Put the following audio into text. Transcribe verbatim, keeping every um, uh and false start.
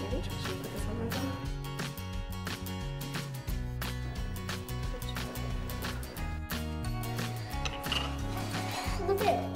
Gente, deixa eu botar essa mais. Tudo bem.